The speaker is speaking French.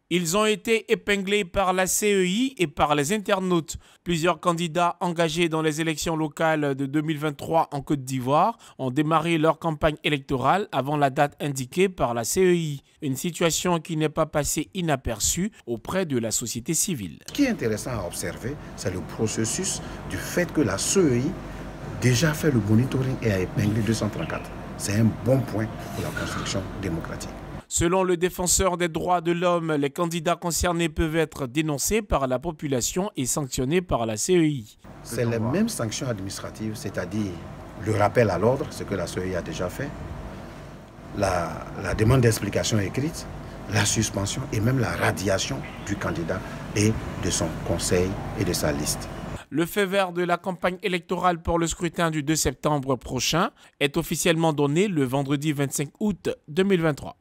Ils ont été épinglés par la CEI et par les internautes. Plusieurs candidats engagés dans les élections locales de 2023 en Côte d'Ivoire ont démarré leur campagne électorale avant la date indiquée par la CEI. Une situation qui n'est pas passée inaperçue auprès de la société civile. Ce qui est intéressant à observer, c'est le processus du fait que la CEI déjà fait le monitoring et a épinglé 234. C'est un bon point pour la construction démocratique. Selon le défenseur des droits de l'homme, les candidats concernés peuvent être dénoncés par la population et sanctionnés par la CEI. C'est les mêmes sanctions administratives, c'est-à-dire le rappel à l'ordre, ce que la CEI a déjà fait, la demande d'explication écrite, la suspension et même la radiation du candidat et de son conseil et de sa liste. Le feu vert de la campagne électorale pour le scrutin du 2 septembre prochain est officiellement donné le vendredi 25 août 2023.